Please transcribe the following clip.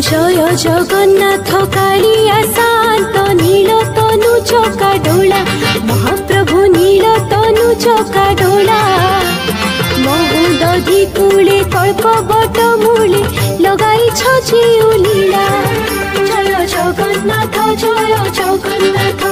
जय जगन्नाथ कालिया शांत नील तनु चका डोला महाप्रभु नील तनु चका डोला महोदधि कूले कल्प बट मूले लगाई छीला जय जगन्नाथ जय जगन्नाथ।